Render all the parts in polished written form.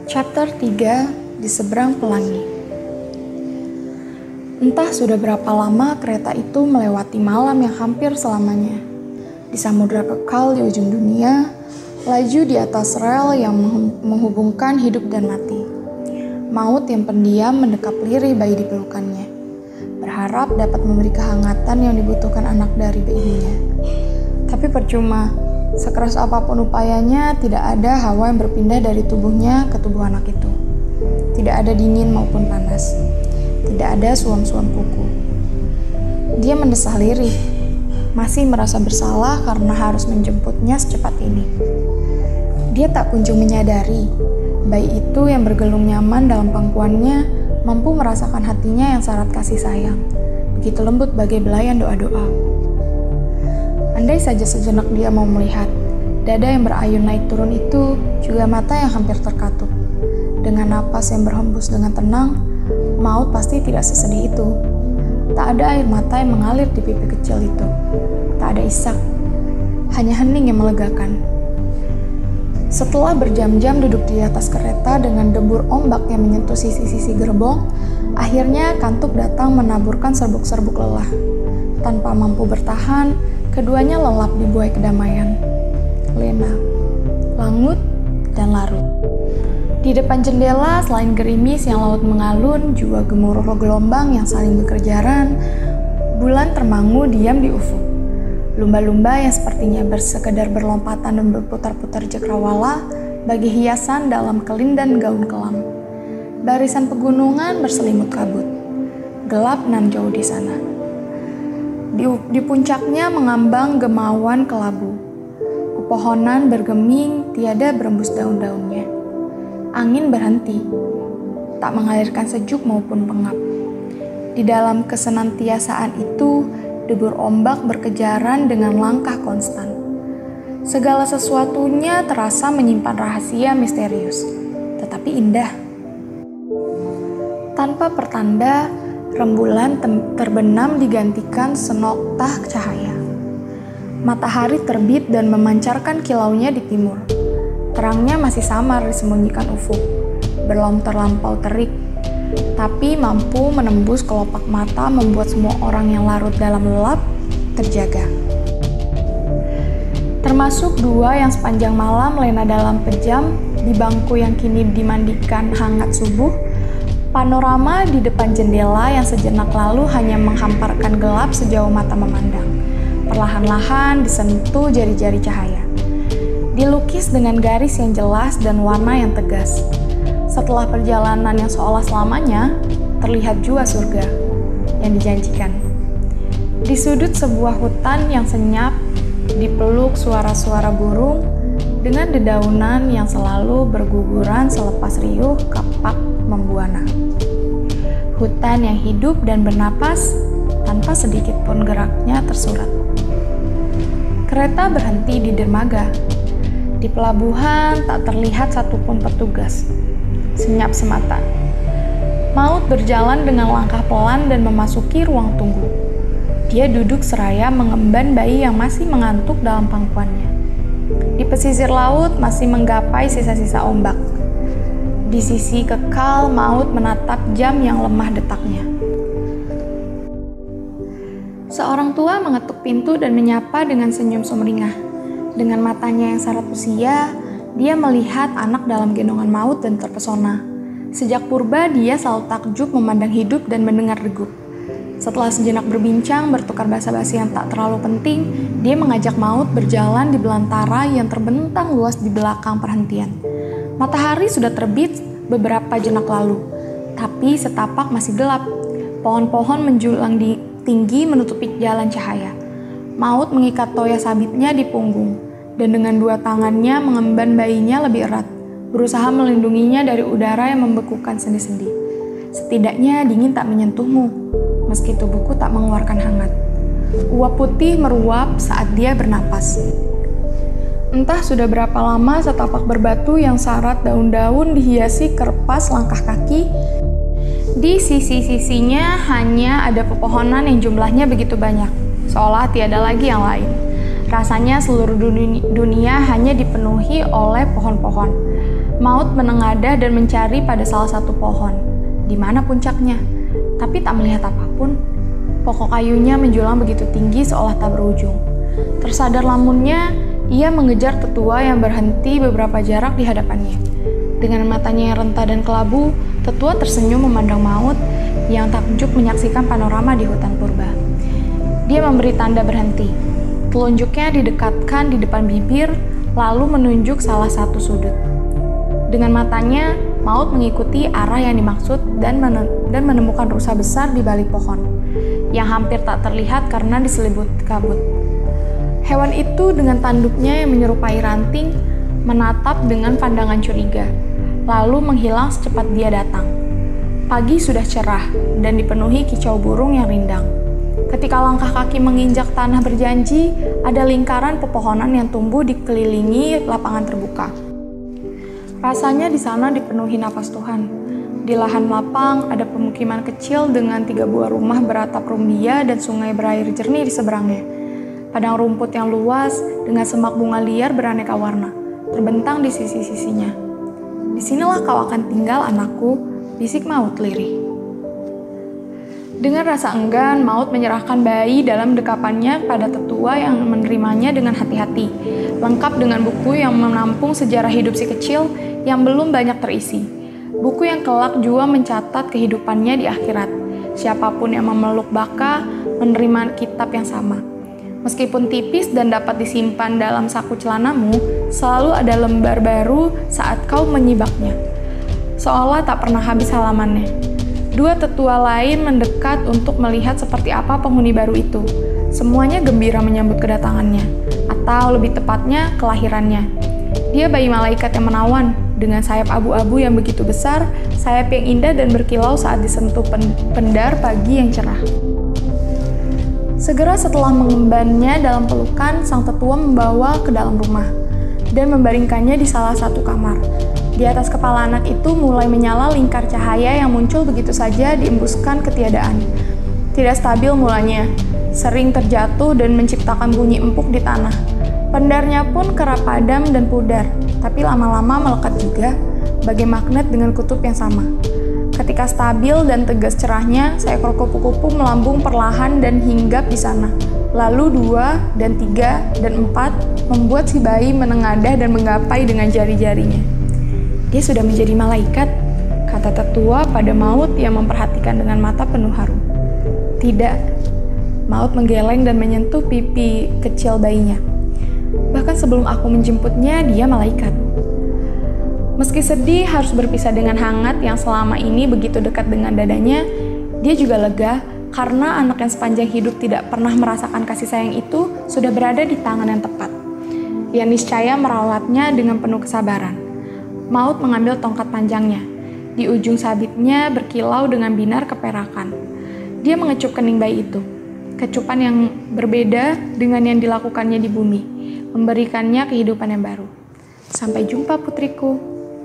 Chapter 3 Di Seberang Pelangi. Entah sudah berapa lama kereta itu melewati malam yang hampir selamanya. Di samudra kekal di ujung dunia, laju di atas rel yang menghubungkan hidup dan mati. Maut yang pendiam mendekap lirih bayi di pelukannya, berharap dapat memberi kehangatan yang dibutuhkan anak dari bayinya. Tapi percuma, sekeras apapun upayanya, tidak ada hawa yang berpindah dari tubuhnya ke tubuh anak itu. Tidak ada dingin maupun panas. Tidak ada suam-suam kuku. Dia mendesah lirih, masih merasa bersalah karena harus menjemputnya secepat ini. Dia tak kunjung menyadari, bayi itu yang bergelung nyaman dalam pangkuannya mampu merasakan hatinya yang syarat kasih sayang, begitu lembut bagai belayan doa-doa. Andai saja sejenak dia mau melihat, dada yang berayun naik turun itu juga mata yang hampir terkatup. Dengan napas yang berhembus dengan tenang, maut pasti tidak sesedih itu. Tak ada air mata yang mengalir di pipi kecil itu. Tak ada isak, hanya hening yang melegakan. Setelah berjam-jam duduk di atas kereta dengan debur ombak yang menyentuh sisi-sisi gerbong, akhirnya kantuk datang menaburkan serbuk-serbuk lelah. Tanpa mampu bertahan, keduanya lelap di buai kedamaian. Lena, langut, dan larut. Di depan jendela, selain gerimis yang laut mengalun, juga gemuruh gelombang yang saling berkejaran, bulan termangu diam di ufuk. Lumba-lumba yang sepertinya bersekedar berlompatan dan berputar-putar cakrawala bagi hiasan dalam kelindan gaun kelam. Barisan pegunungan berselimut kabut. Gelap nan jauh di sana. Di puncaknya mengambang gemawan kelabu. Pepohonan bergeming, tiada berembus daun-daunnya. Angin berhenti, tak mengalirkan sejuk maupun pengap. Di dalam kesenantiasaan itu, debur ombak berkejaran dengan langkah konstan. Segala sesuatunya terasa menyimpan rahasia misterius, tetapi indah. Tanpa pertanda, rembulan terbenam digantikan senoktah cahaya. Matahari terbit dan memancarkan kilaunya di timur. Terangnya masih samar disembunyikan ufuk, belum terlampau terik, tapi mampu menembus kelopak mata membuat semua orang yang larut dalam lelap terjaga. Termasuk dua yang sepanjang malam lena dalam pejam di bangku yang kini dimandikan hangat subuh. Panorama di depan jendela yang sejenak lalu hanya menghamparkan gelap sejauh mata memandang, perlahan-lahan disentuh jari-jari cahaya. Dilukis dengan garis yang jelas dan warna yang tegas. Setelah perjalanan yang seolah selamanya, terlihat jua surga yang dijanjikan. Di sudut sebuah hutan yang senyap, dipeluk suara-suara burung dengan dedaunan yang selalu berguguran selepas riuh kapak membuana. Hutan yang hidup dan bernapas tanpa sedikit pun geraknya tersurat. Kereta berhenti di dermaga. Di pelabuhan tak terlihat satupun petugas. Senyap semata. Maut berjalan dengan langkah pelan dan memasuki ruang tunggu. Dia duduk seraya mengemban bayi yang masih mengantuk dalam pangkuannya. Di pesisir laut masih menggapai sisa-sisa ombak. Di sisi kekal, maut menatap jam yang lemah detaknya. Seorang tua mengetuk pintu dan menyapa dengan senyum sumringah. Dengan matanya yang syarat usia, dia melihat anak dalam gendongan maut dan terpesona. Sejak purba, dia selalu takjub memandang hidup dan mendengar degup. Setelah sejenak berbincang, bertukar basa-basi yang tak terlalu penting, dia mengajak maut berjalan di belantara yang terbentang luas di belakang perhentian. Matahari sudah terbit beberapa jenak lalu, tapi setapak masih gelap. Pohon-pohon menjulang tinggi menutupi jalan cahaya. Maut mengikat toya sabitnya di punggung, dan dengan dua tangannya mengemban bayinya lebih erat, berusaha melindunginya dari udara yang membekukan sendi-sendi. Setidaknya dingin tak menyentuhmu, meski tubuhku tak mengeluarkan hangat. Uap putih meruap saat dia bernapas. Entah sudah berapa lama setapak berbatu yang syarat daun-daun dihiasi kerpas langkah kaki. Di sisi-sisinya hanya ada pepohonan yang jumlahnya begitu banyak, seolah tiada lagi yang lain. Rasanya seluruh dunia hanya dipenuhi oleh pohon-pohon. Maut menengadah dan mencari pada salah satu pohon. Di mana puncaknya? Tapi tak melihat apapun. Pokok kayunya menjulang begitu tinggi seolah tak berujung. Tersadar lamunnya, ia mengejar tetua yang berhenti beberapa jarak di hadapannya. Dengan matanya yang renta dan kelabu, tetua tersenyum memandang Maut yang takjub menyaksikan panorama di hutan purba. Dia memberi tanda berhenti. Telunjuknya didekatkan di depan bibir, lalu menunjuk salah satu sudut. Dengan matanya, Maut mengikuti arah yang dimaksud dan menemukan rusa besar di balik pohon, yang hampir tak terlihat karena diselibut kabut. Hewan itu dengan tanduknya yang menyerupai ranting, menatap dengan pandangan curiga, lalu menghilang secepat dia datang. Pagi sudah cerah dan dipenuhi kicau burung yang rindang. Ketika langkah kaki menginjak tanah berjanji, ada lingkaran pepohonan yang tumbuh dikelilingi lapangan terbuka. Rasanya di sana dipenuhi napas Tuhan. Di lahan lapang ada pemukiman kecil dengan 3 buah rumah beratap rumbia dan sungai berair jernih di seberangnya. Padang rumput yang luas dengan semak bunga liar beraneka warna terbentang di sisi-sisinya. "Disinilah kau akan tinggal, anakku," bisik Maut lirih. Dengan rasa enggan, Maut menyerahkan bayi dalam dekapannya pada tetua yang menerimanya dengan hati-hati, lengkap dengan buku yang menampung sejarah hidup si kecil yang belum banyak terisi. Buku yang kelak jua mencatat kehidupannya di akhirat. Siapapun yang memeluk baka menerima kitab yang sama. Meskipun tipis dan dapat disimpan dalam saku celanamu, selalu ada lembar baru saat kau menyibaknya. Seolah tak pernah habis halamannya. 2 tetua lain mendekat untuk melihat seperti apa penghuni baru itu. Semuanya gembira menyambut kedatangannya, atau lebih tepatnya kelahirannya. Dia bayi malaikat yang menawan, dengan sayap abu-abu yang begitu besar, sayap yang indah dan berkilau saat disentuh pendar pagi yang cerah. Segera setelah mengembannya dalam pelukan, sang tetua membawa ke dalam rumah dan membaringkannya di salah satu kamar. Di atas kepala anak itu mulai menyala lingkar cahaya yang muncul begitu saja diembuskan ketiadaan. Tidak stabil mulanya, sering terjatuh dan menciptakan bunyi empuk di tanah. Pendarnya pun kerap padam dan pudar, tapi lama-lama melekat juga, bagai magnet dengan kutub yang sama. Ketika stabil dan tegas cerahnya, seekor kupu-kupu melambung perlahan dan hinggap di sana. Lalu 2 dan 3 dan 4 membuat si bayi menengadah dan menggapai dengan jari-jarinya. "Dia sudah menjadi malaikat," kata tetua pada Maut yang memperhatikan dengan mata penuh haru. "Tidak." Maut menggeleng dan menyentuh pipi kecil bayinya. "Bahkan sebelum aku menjemputnya, dia malaikat." Meski sedih harus berpisah dengan hangat yang selama ini begitu dekat dengan dadanya, dia juga lega karena anak yang sepanjang hidup tidak pernah merasakan kasih sayang itu sudah berada di tangan yang tepat. Ia niscaya merawatnya dengan penuh kesabaran. Maut mengambil tongkat panjangnya. Di ujung sabitnya berkilau dengan binar keperakan. Dia mengecup kening bayi itu. Kecupan yang berbeda dengan yang dilakukannya di bumi, memberikannya kehidupan yang baru. "Sampai jumpa, putriku."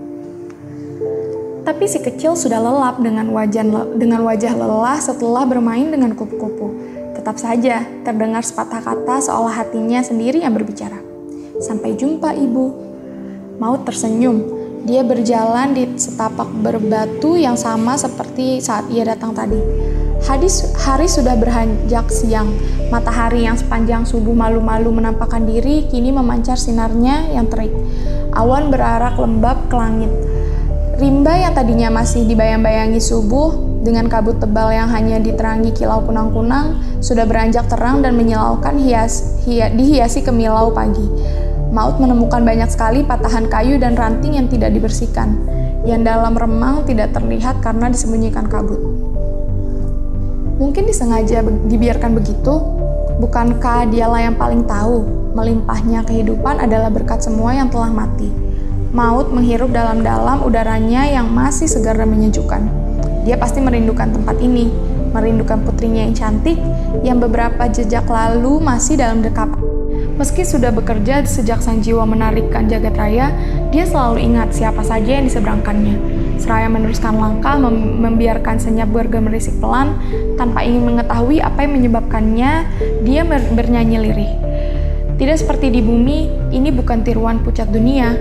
Tapi si kecil sudah lelap dengan wajah lelah setelah bermain dengan kupu-kupu. Tetap saja terdengar sepatah kata seolah hatinya sendiri yang berbicara. "Sampai jumpa, Ibu." Maut tersenyum. Dia berjalan di setapak berbatu yang sama seperti saat ia datang tadi. Hari sudah beranjak siang. Matahari yang sepanjang subuh malu-malu menampakkan diri kini memancar sinarnya yang terik. Awan berarak lembab ke langit. Rimba yang tadinya masih dibayang-bayangi subuh dengan kabut tebal yang hanya diterangi kilau kunang-kunang sudah beranjak terang dan menyilaukan dihiasi kemilau pagi. Maut menemukan banyak sekali patahan kayu dan ranting yang tidak dibersihkan, yang dalam remang tidak terlihat karena disembunyikan kabut. Mungkin disengaja dibiarkan begitu? Bukankah dialah yang paling tahu, melimpahnya kehidupan adalah berkat semua yang telah mati? Maut menghirup dalam-dalam udaranya yang masih segar dan menyejukkan. Dia pasti merindukan tempat ini, merindukan putrinya yang cantik, yang beberapa jejak lalu masih dalam dekapan. Meski sudah bekerja sejak sang jiwa menarikkan jagat raya, dia selalu ingat siapa saja yang diseberangkannya. Seraya meneruskan langkah, membiarkan senyap bergemerisik pelan, tanpa ingin mengetahui apa yang menyebabkannya, dia bernyanyi lirih. Tidak seperti di bumi, ini bukan tiruan pucat dunia.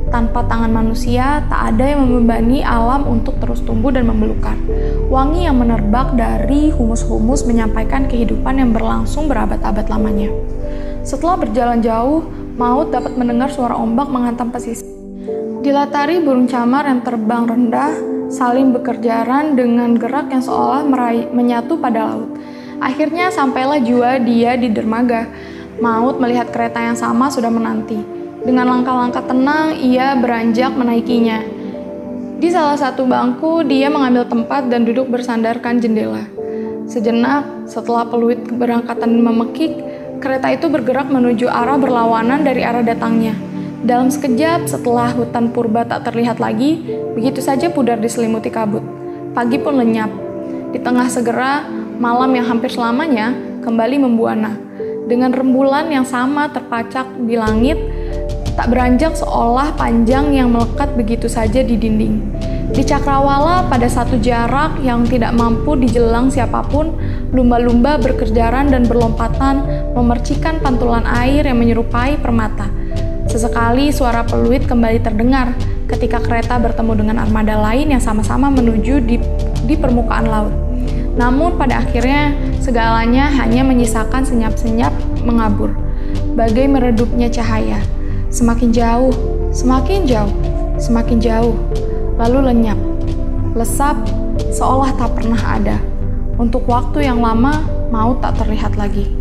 Tanpa tangan manusia, tak ada yang membebani alam untuk terus tumbuh dan membelukar. Wangi yang menerbak dari humus-humus menyampaikan kehidupan yang berlangsung berabad-abad lamanya. Setelah berjalan jauh, Maut dapat mendengar suara ombak menghantam pesisir. Dilatari burung camar yang terbang rendah, saling bekerjaran dengan gerak yang seolah menyatu pada laut. Akhirnya sampailah jua dia di dermaga. Maut melihat kereta yang sama sudah menanti. Dengan langkah-langkah tenang, ia beranjak menaikinya. Di salah satu bangku, dia mengambil tempat dan duduk bersandarkan jendela. Sejenak, setelah peluit keberangkatan memekik, kereta itu bergerak menuju arah berlawanan dari arah datangnya. Dalam sekejap, setelah hutan purba tak terlihat lagi, begitu saja pudar diselimuti kabut. Pagi pun lenyap. Di tengah segera, malam yang hampir selamanya kembali membuana. Dengan rembulan yang sama terpacak di langit, tak beranjak seolah panjang yang melekat begitu saja di dinding. Di cakrawala pada satu jarak yang tidak mampu dijelang siapapun, lumba-lumba berkejaran dan berlompatan memercikan pantulan air yang menyerupai permata. Sesekali suara peluit kembali terdengar ketika kereta bertemu dengan armada lain yang sama-sama menuju di permukaan laut. Namun pada akhirnya segalanya hanya menyisakan senyap-senyap mengabur, bagai meredupnya cahaya. Semakin jauh, semakin jauh, semakin jauh, lalu lenyap, lesap, seolah tak pernah ada. Untuk waktu yang lama, Maut tak terlihat lagi.